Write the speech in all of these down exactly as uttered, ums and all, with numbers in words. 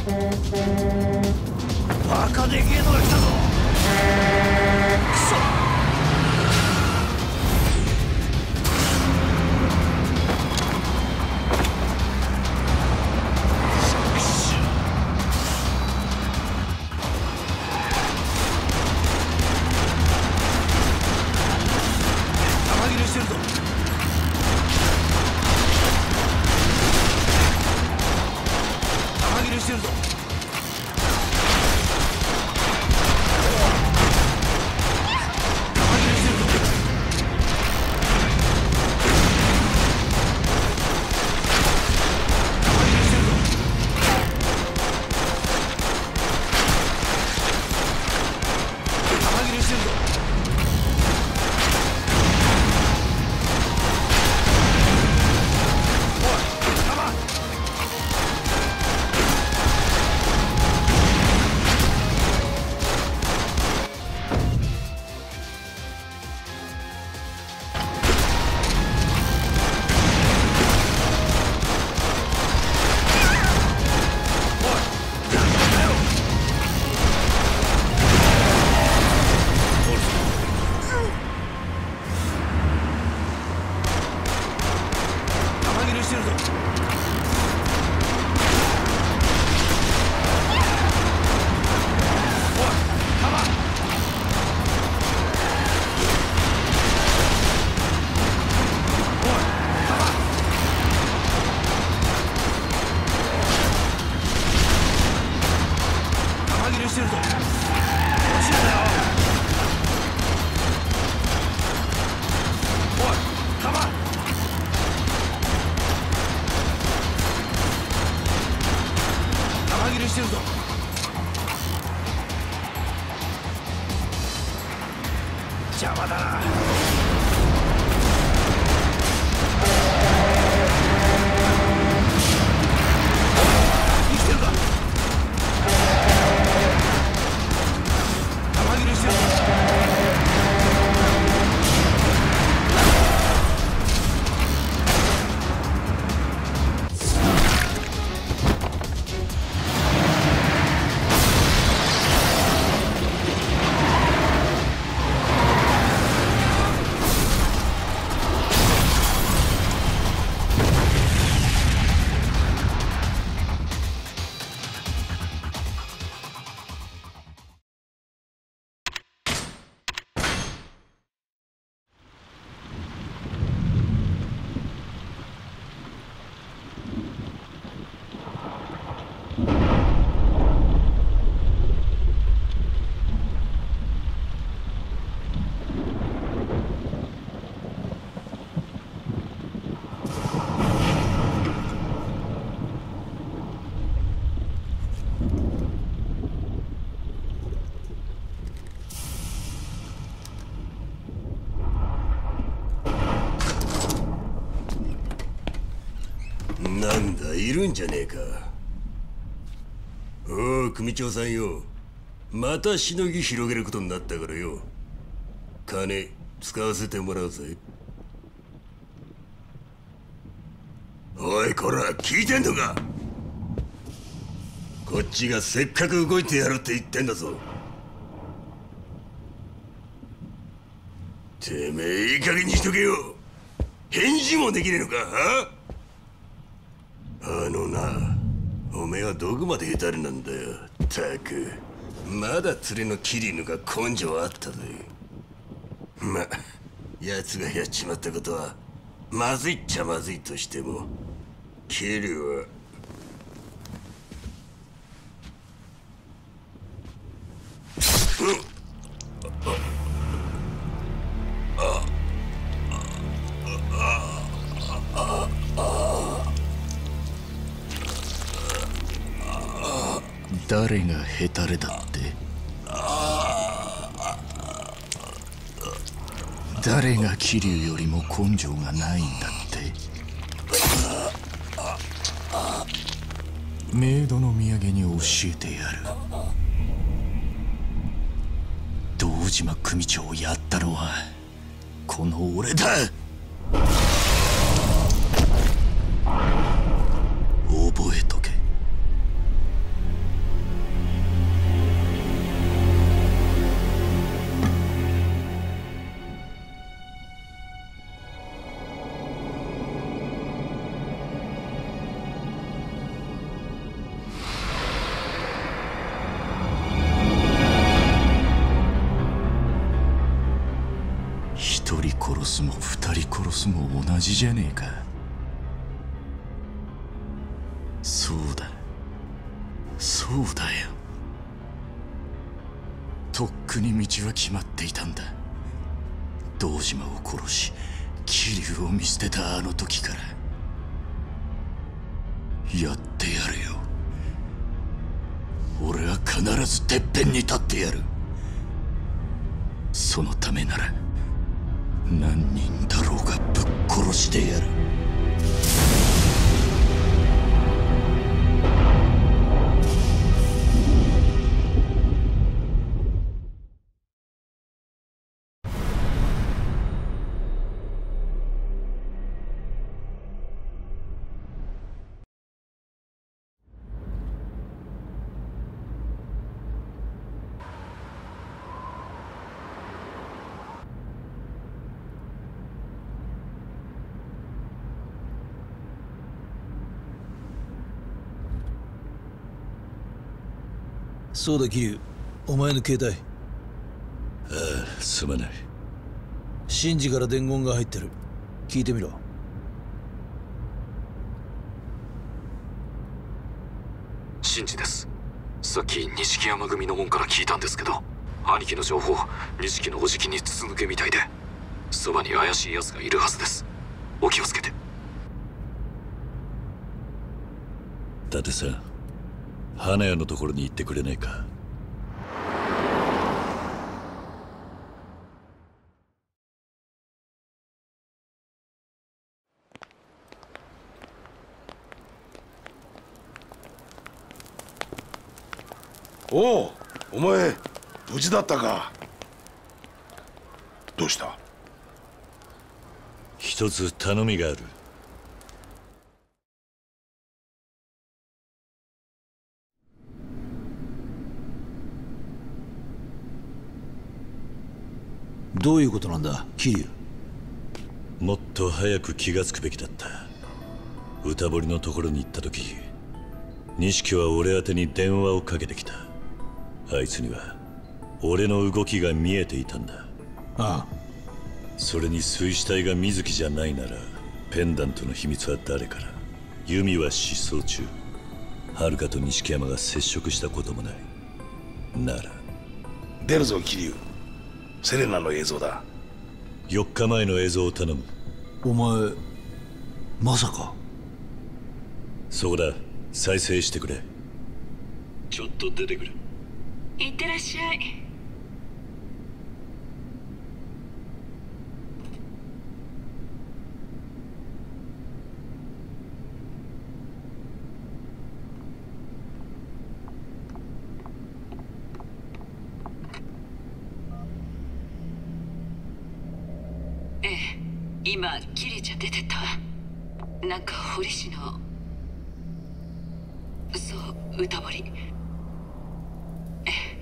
バカでけえのが来たぞ。くそ。邪魔だな。生きてるか。弾切れしてるぞ。 なんだ、いるんじゃねえか。おう、組長さんよ。またしのぎ広げることになったからよ。金使わせてもらうぜ。おいこら、聞いてんのか。こっちがせっかく動いてやるって言ってんだぞ。てめえいい加減にしとけよ。返事もできねえのか。はあのな、おめえはどこまで下手なんだよ。たく、まだ連れのキリヌが根性あったぜ。ま、奴がやっちまったことはまずいっちゃまずいとしても、キリは誰がヘタレだって。誰が桐生よりも根性がないんだって。メイドの土産に教えてやる。堂島組長をやったのはこの俺だ。覚えとけ。 つも二人殺すも同じじゃねえか。そうだそうだよ。とっくに道は決まっていたんだ。堂島を殺し桐生を見捨てたあの時から。やってやるよ。俺は必ずてっぺんに立ってやる。そのためなら何人だろうがぶっ殺してやる。 そうだ桐生、お前の携帯。 ああ、すまない。 シンジから伝言が入ってる。聞いてみろ。 シンジです。さっき錦山組の門から聞いたんですけど、兄貴の情報錦のおじきに筒抜けみたいで、そばに怪しい奴がいるはずです。お気をつけて。 伊達さん、花屋のところに行ってくれないか。 おお、お前無事だったか。どうした？ 一つ頼みがある。 どういうことなんだ桐生。 もっと早く気がつくべきだった。歌堀のところに行った時、錦は俺宛てに電話をかけてきた。あいつには俺の動きが見えていたんだ。 ああ。 それに水死体が水木じゃないなら、ペンダントの秘密は誰から。由美は失踪中、遥と錦山が接触したこともない。なら出るぞ桐生。セレナの映像だ。 よっかまえの映像を頼む。 お前まさか。 そこだ、再生してくれ。ちょっと出てくれ。 いってらっしゃい。ええ、今キリちゃん出てった。なんか堀市の、そう歌堀。ええ、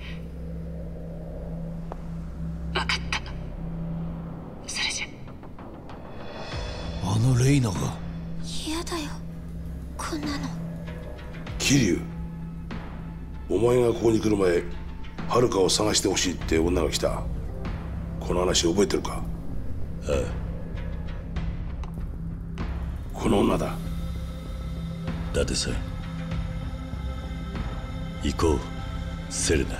分かった。それじゃ。 あのレイナが。 嫌だよこんなの。 桐生、お前がここに来る前、遥を探してほしいって女が来た。この話覚えてるか？ ああ。 この女だ。 伊達さん、行こうセレナ。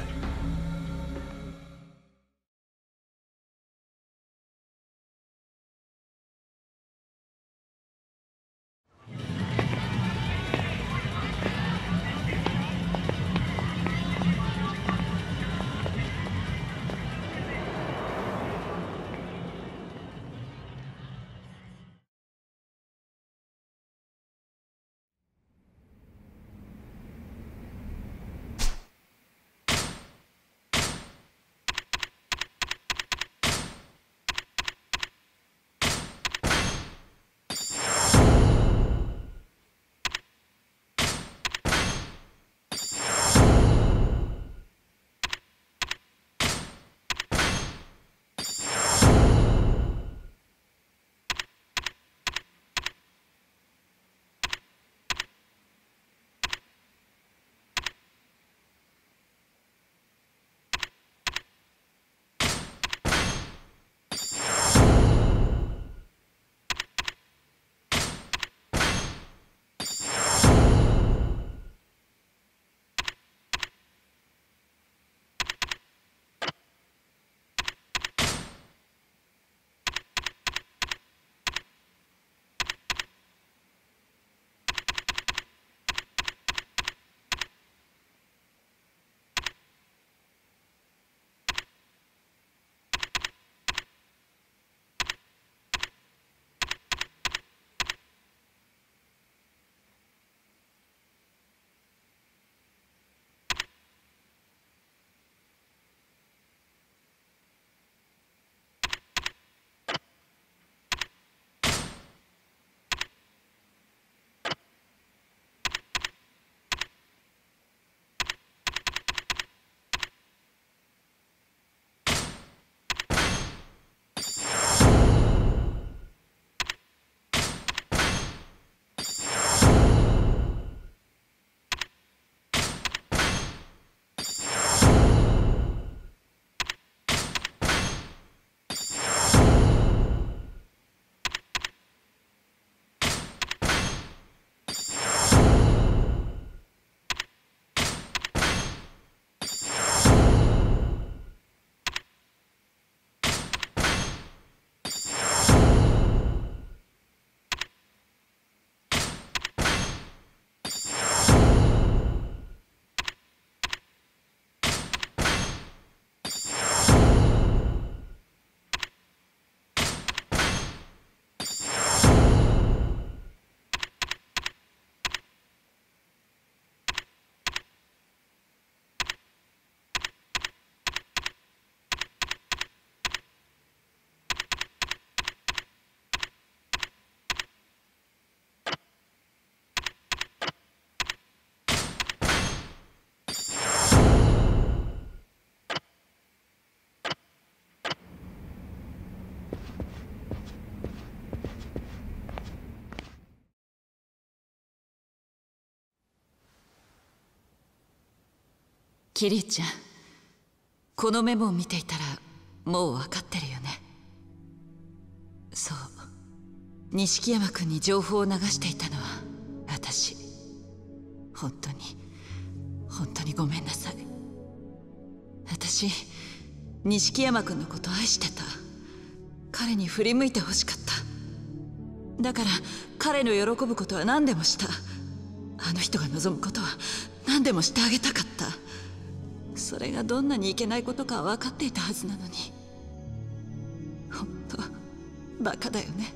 キリちゃん、このメモを見ていたらもう分かってるよね。そう、錦山君に情報を流していたのは私。本当に本当にごめんなさい。私錦山君のこと愛してた。彼に振り向いてほしかった。だから彼の喜ぶことは何でもした。あの人が望むことは何でもしてあげたかった。それがどんなにいけないことかは分かっていたはずなのに。本当バカだよね。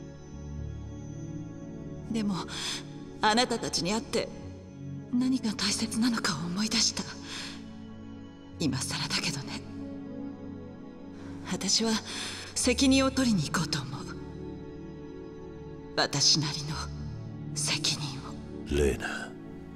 でもあなたたちに会って何が大切なのかを思い出した。今更だけどね。私は責任を取りに行こうと思う。私なりの責任を。 レイナ、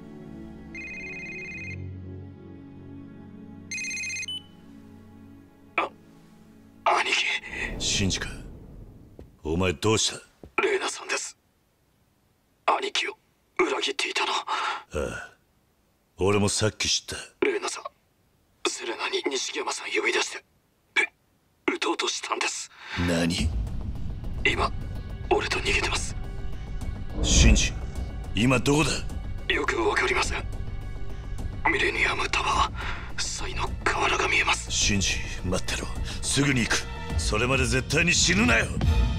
あ兄貴。 シンジか。お前どうした？ レイナさんです。兄貴を裏切っていたの。 ああ、俺もさっき知った。 レイナさん、セレナに錦山さん呼び出して撃とうとしたんです。 何？ 今俺と逃げてます。 シンジ、今どこだ？ よくわかりません。ミレニアムタワー、サイの河原が見えます。 シンジ、待ってろ。すぐに行く。それまで絶対に死ぬなよ。